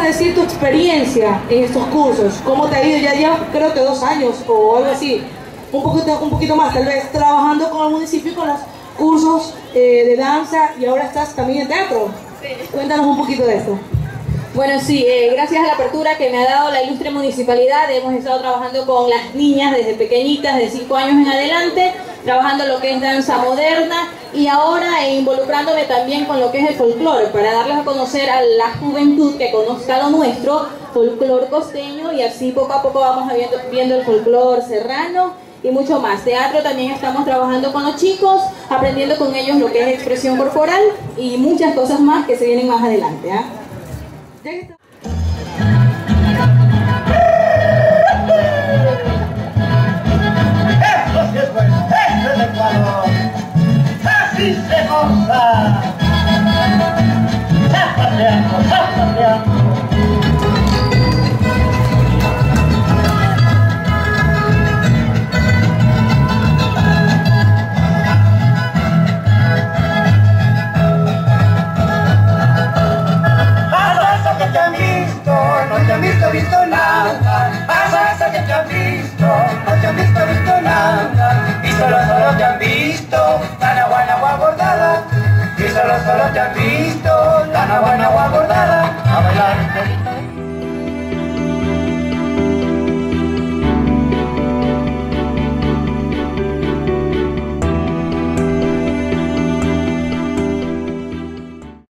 decir tu experiencia en estos cursos? ¿Cómo te ha ido? Ya llevas creo que 2 años o algo así, un poquito más tal vez, trabajando con el municipio y con los cursos de danza, y ahora estás también en teatro. Sí. Cuéntanos un poquito de esto. Bueno, sí, gracias a la apertura que me ha dado la ilustre municipalidad, hemos estado trabajando con las niñas desde pequeñitas, de 5 años en adelante, trabajando lo que es danza moderna y ahora involucrándome también con lo que es el folclore, para darles a conocer a la juventud que conozca lo nuestro, folclore costeño, y así poco a poco vamos viendo el folclore serrano y mucho más. Teatro también estamos trabajando con los chicos, aprendiendo con ellos lo que es expresión corporal y muchas cosas más que se vienen más adelante, ¿eh? Así se goza. Visto nada, hasta que te han visto, no te han visto nada, y solo te han visto, la guanagua bordada, y solo te han visto, la guanagua bordada, a bailar.